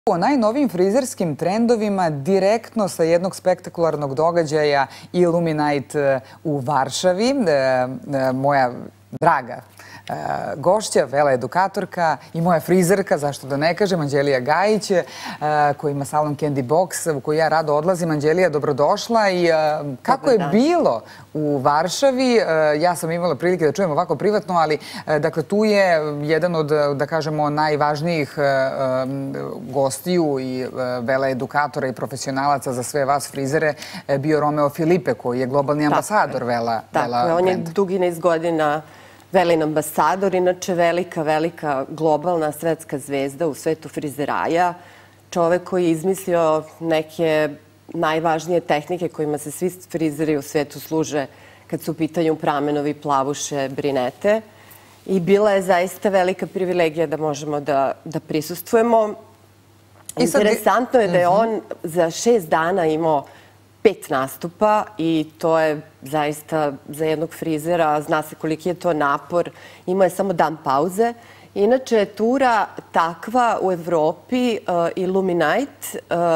O najnovijim frizerskim trendovima direktno sa jednog spektakularnog događaja Illuminate u Varšavi. Moja draga gošća, vela edukatorka i moja frizerka, zašto da ne kažem, Anđelija Gajić, koja ima salon Candy Box, u koju ja rado odlazim. Anđelija, dobrodošla. I kako je bilo u Varšavi? Ja sam imala prilike da čujem ovako privatno, ali dakle tu je jedan od, da kažemo, najvažnijih gostiju i vela edukatora i profesionalaca za sve vas frizere bio Romeo Filipe, koji je globalni ambasador vela. Tako, on je dugi niz godina velin ambasador, inače velika globalna svetska zvezda u svetu frizeraja. Čovek koji je izmislio neke najvažnije tehnike kojima se svi frizeri u svetu služe kad su u pitanju pramenovi, plavuše, brinete. I bila je zaista velika privilegija da možemo da prisustvujemo. Interesantno je da je on za 6 dana imao 5 nastupa i to je zaista za jednog frizera, zna se koliki je to napor, imao je samo dan pauze. Inače je tura takva u Evropi, Illuminate,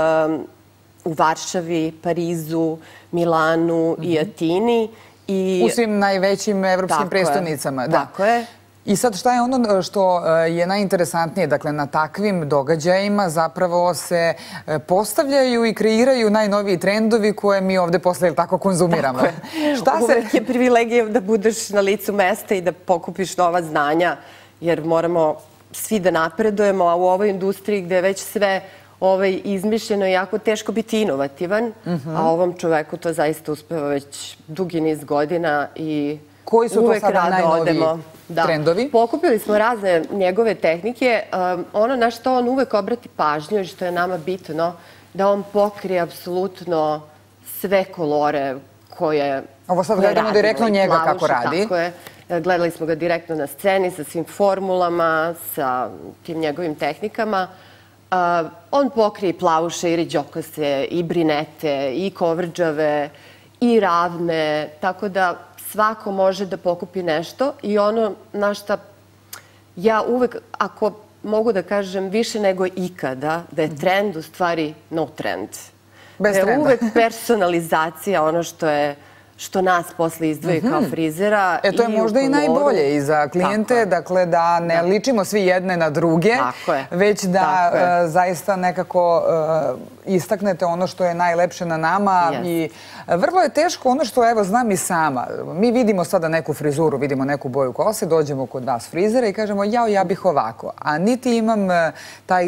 u Varšavi, Parizu, Milanu i Atini. U svim najvećim evropskim prestonicama. Tako je. I sad šta je ono što je najinteresantnije? Dakle, na takvim događajima zapravo se postavljaju i kreiraju najnoviji trendovi koje mi ovde posle tako konzumiramo. Uvek je privilegija da budeš na licu mesta i da pokupiš nova znanja, jer moramo svi da napredujemo, a u ovoj industriji gde je već sve izmišljeno je jako teško biti inovativan, a ovom čoveku to zaista uspeva već dugi niz godina i koji su to sada najnoviji trendovi? Pokupili smo razne njegove tehnike. Ono na što on uvek obrati pažnju i što je nama bitno, da on pokrije apsolutno sve kolore koje ovo sad gledamo direktno njega kako radi. Tako je. Gledali smo ga direktno na sceni sa svim formulama, sa tim njegovim tehnikama. On pokrije i plavuše, i riđokose, i brinete, i kovrđave, i ravne, tako da svako može da pokupi nešto i ono na šta ja uvek, ako mogu da kažem više nego ikada, da je trend u stvari no trend. Bez trenda. Da je uvek personalizacija ono što nas posle izdvoji kao frizera. To je možda i najbolje i za klijente, dakle da ne ličimo svi jedne na druge, već da zaista nekako istaknete ono što je najlepše na nama. I vrlo je teško ono što, evo, znam i sama. Mi vidimo sada neku frizuru, vidimo neku boju kose, dođemo kod vas frizera i kažemo ja bih ovako, a niti imam taj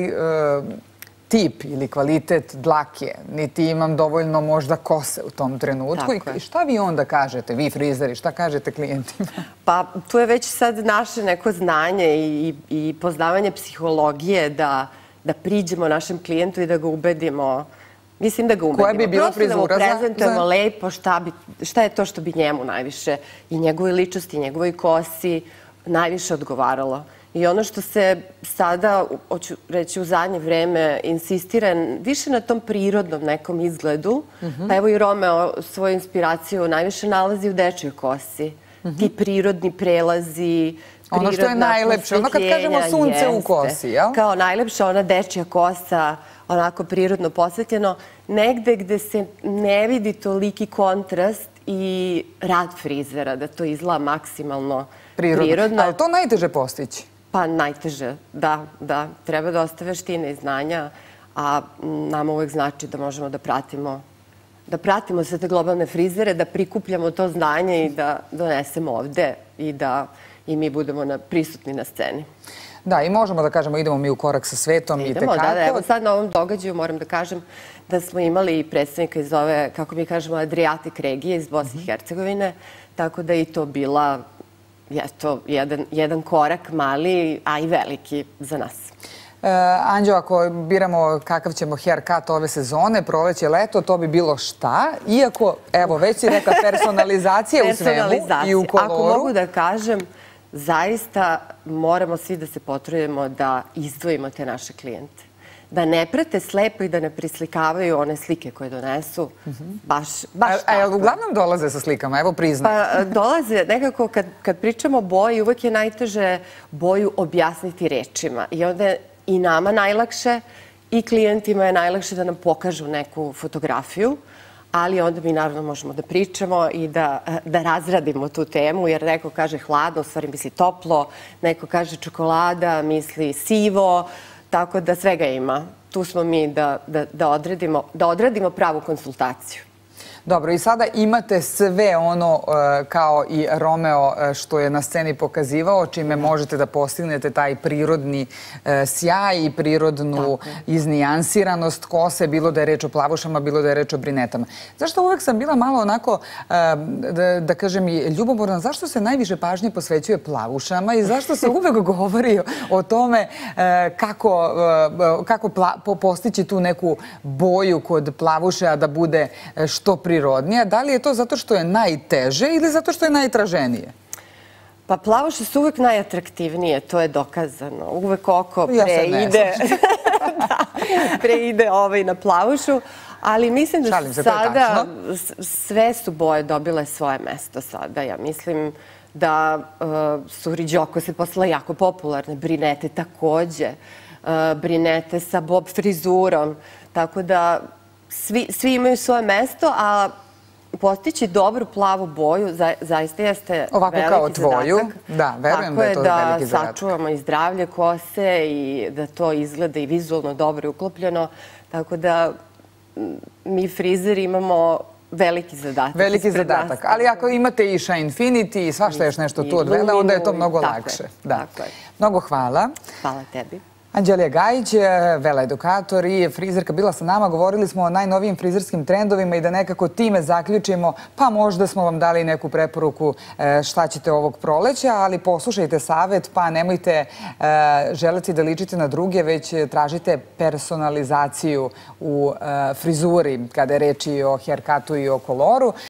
tip ili kvalitet dlake, niti imam dovoljno možda kose u tom trenutku. I šta vi onda kažete, vi frizeri, šta kažete klijentima? Pa tu je već sad naše neko znanje i poznavanje psihologije da priđemo našem klijentu i da ga ubedimo. Mislim da ga ubedimo. Koja bi bila frizura? Prosto da mu prezentujemo lepo šta je to što bi njemu najviše i njegovoj ličnosti, i njegovoj kosi najviše odgovaralo. I ono što se sada, hoću reći u zadnje vreme, insistira više na tom prirodnom nekom izgledu. Pa evo i Romeo svoju inspiraciju najviše nalazi u dečjoj kosi. Ti prirodni prelazi, ono što je najlepše, ono kad kažemo sunce u kosi, jel? Kao najlepša ona dečja kosa, onako prirodno posvetljeno. Negde gde se ne vidi toliki kontrast i rad frizera, da to izgleda maksimalno prirodno. Ali to najteže postići? Pa najteže, da. Treba da ostave veštine i znanja, a nama uvek znači da možemo da pratimo sve te globalne frizere, da prikupljamo to znanje i da donesemo ovde i da i mi budemo prisutni na sceni. Da, i možemo da kažemo idemo mi u korak sa svetom i tekako. Da, evo sad na ovom događaju moram da kažem da smo imali predstavnika iz ove, kako mi kažemo, Adriatic regije iz Bosne i Hercegovine, tako da je i to bila jedan korak mali, a i veliki za nas. Anđo, ako biramo kakav ćemo haircut ove sezone, proleće, leto, to bi bilo šta? Iako, evo, već si rekla personalizacija u svemu i u koloru. Ako mogu da kažem, zaista moramo svi da se potrudimo da izdvojimo te naše klijente. Da ne prate slepo i da ne prislikavaju one slike koje donesu. Baš tako. A uglavnom dolaze sa slikama, evo priznaj. Pa dolaze nekako kad pričamo o boji, uvek je najteže boju objasniti rečima. I onda je i nama najlakše i klijentima je najlakše da nam pokažu neku fotografiju, ali onda mi naravno možemo da pričamo i da razradimo tu temu, jer neko kaže hladno, u stvari misli toplo, neko kaže čokolada, misli sivo, tako da svega ima. Tu smo mi da odradimo pravu konsultaciju. Dobro, i sada imate sve ono kao i Romeo što je na sceni pokazivao, čime možete da postignete taj prirodni sjaj i prirodnu iznijansiranost kose, bilo da je reč o plavušama, bilo da je reč o brinetama. Zašto uvek sam bila malo onako, da kažem i ljubomorna, zašto se najviše pažnje posvećuje plavušama i zašto se uvek govori o tome kako postići tu neku boju kod plavuša da bude što prirodnija? Da li je to zato što je najteže ili zato što je najtraženije? Pa plavuše su uvek najatraktivnije, to je dokazano. Uvek oko preide na plavušu, ali mislim da su sada sve su boje dobile svoje mesto sada. Ja mislim da su riđokose postale jako popularne, brinete takođe, brinete sa bob frizurom, tako da svi imaju svoje mesto, a postići dobru plavu boju zaista jeste veliki zadatak. Ovako kao tvoju, da, verujem da je to veliki zadatak. Tako je da sačuvamo i zdravlje kose i da to izgleda i vizualno dobro i uklopljeno, tako da mi frizeri imamo veliki zadatak. Veliki zadatak, ali ako imate i Shine Infinity i svašta još nešto tu odvele, onda je to mnogo lakše. Mnogo hvala. Hvala tebi. Anđelija Gajić, veleedukator i frizerka, bila sa nama. Govorili smo o najnovijim frizerskim trendovima i da nekako time zaključimo, pa možda smo vam dali neku preporuku šta ćete ovog proleća, ali poslušajte savet, pa nemojte želeti da ličite na druge, već tražite personalizaciju u frizuri kada je reč i o haircutu i o koloru.